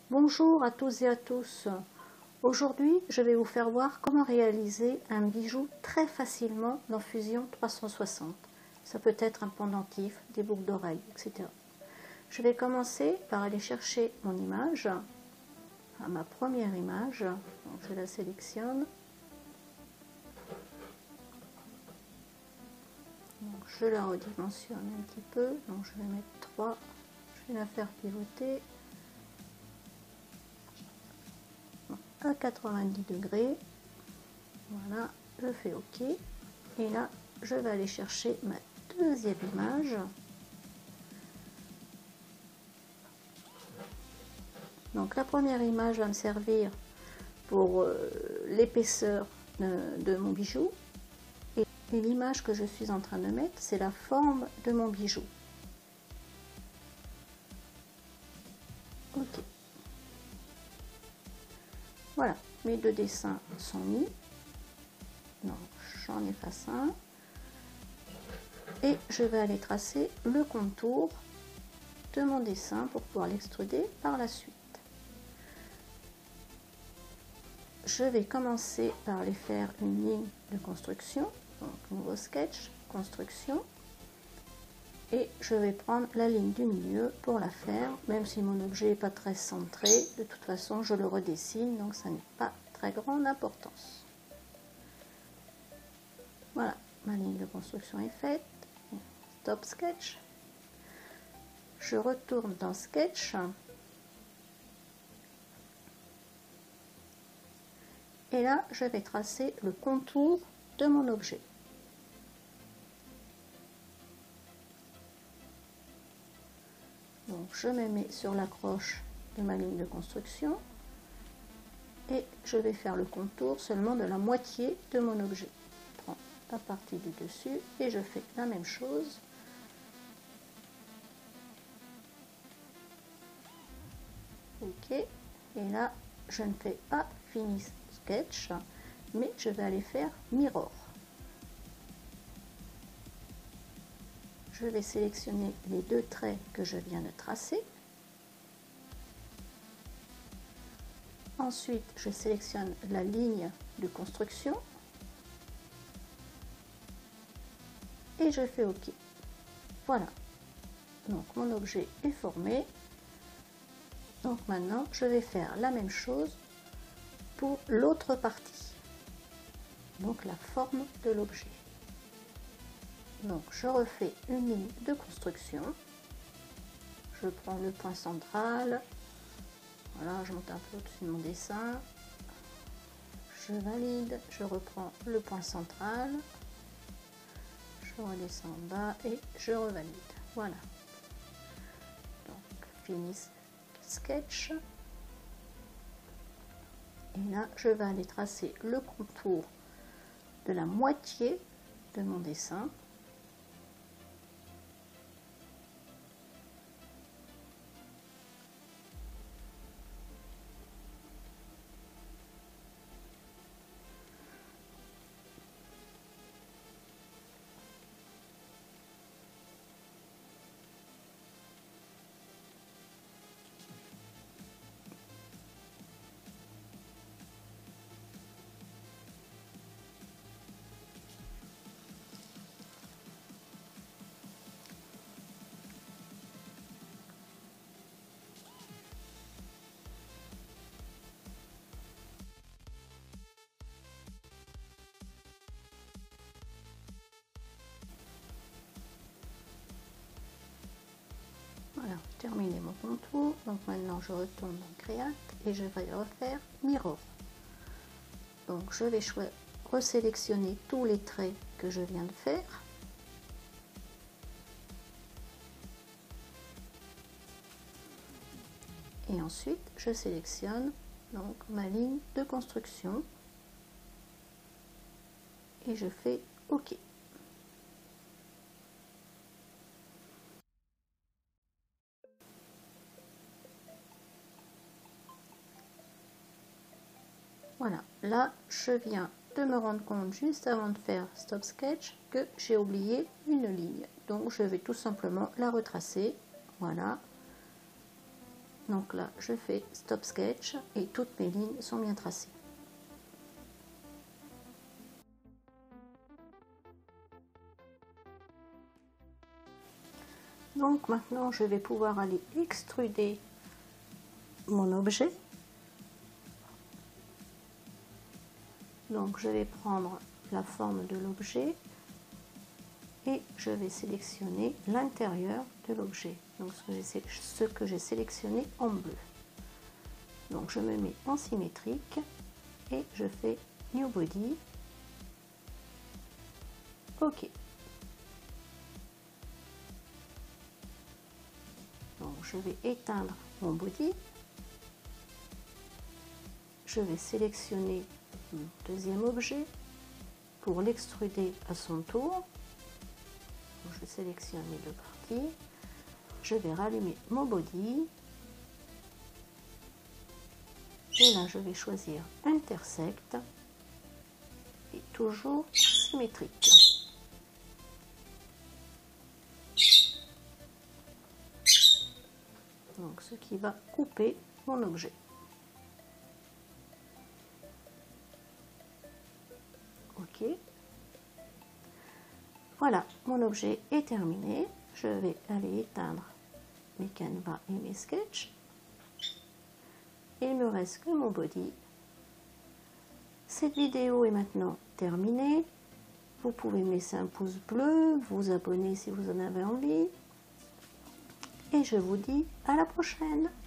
Bonjour à tous et à tous. Aujourd'hui, je vais vous faire voir comment réaliser un bijou très facilement dans Fusion 360. Ça peut être un pendentif, des boucles d'oreilles, etc. Je vais commencer par aller chercher mon image, ma première image. Donc je la sélectionne. Donc je la redimensionne un petit peu. Donc je vais mettre 3. Je vais la faire pivoter à 90 degrés. Voilà, je fais OK. Et là, je vais aller chercher ma deuxième image. Donc la première image va me servir pour l'épaisseur de mon bijou. Et l'image que je suis en train de mettre, c'est la forme de mon bijou. OK. Voilà, mes deux dessins sont mis. Donc j'en efface un. Et je vais aller tracer le contour de mon dessin pour pouvoir l'extruder par la suite. Je vais commencer par aller faire une ligne de construction. Donc nouveau sketch, construction. Et je vais prendre la ligne du milieu pour la faire, même si mon objet n'est pas très centré. De toute façon, je le redessine, donc ça n'est pas très grande importance. Voilà, ma ligne de construction est faite. Stop sketch. Je retourne dans sketch. Et là, je vais tracer le contour de mon objet. Donc je me mets sur l'accroche de ma ligne de construction et je vais faire le contour seulement de la moitié de mon objet. Je prends la partie du dessus et je fais la même chose. OK. Et là, je ne fais pas finish sketch, mais je vais aller faire mirror. Je vais sélectionner les deux traits que je viens de tracer. Ensuite, je sélectionne la ligne de construction et je fais OK. Voilà. Donc mon objet est formé. Donc maintenant, je vais faire la même chose pour l'autre partie. Donc la forme de l'objet. Donc je refais une ligne de construction, je prends le point central, voilà, je monte un peu au-dessus de mon dessin, je valide, je reprends le point central, je redescends en bas et je revalide. Voilà. Donc finish sketch. Et là, je vais aller tracer le contour de la moitié de mon dessin. Voilà, terminé mon contour. Donc maintenant je retourne dans Create et je vais refaire Mirror. Donc je vais resélectionner tous les traits que je viens de faire. Et ensuite je sélectionne donc ma ligne de construction et je fais OK. Voilà, là je viens de me rendre compte juste avant de faire Stop Sketch que j'ai oublié une ligne. Donc je vais tout simplement la retracer. Voilà. Donc là, je fais Stop Sketch et toutes mes lignes sont bien tracées. Donc maintenant, je vais pouvoir aller extruder mon objet. Donc je vais prendre la forme de l'objet et je vais sélectionner l'intérieur de l'objet. Donc ce que j'ai sélectionné en bleu. Donc je me mets en symétrique et je fais New Body. OK. Donc je vais éteindre mon body. Je vais sélectionner le deuxième objet pour l'extruder à son tour. Donc, je sélectionne les deux parties. Je vais rallumer mon body. Et là, je vais choisir Intersect et toujours symétrique. Donc, ce qui va couper mon objet. OK. Voilà, mon objet est terminé. Je vais aller éteindre mes canevas et mes sketchs. Il me reste que mon body. Cette vidéo est maintenant terminée. Vous pouvez me laisser un pouce bleu, vous abonner si vous en avez envie. Et je vous dis à la prochaine.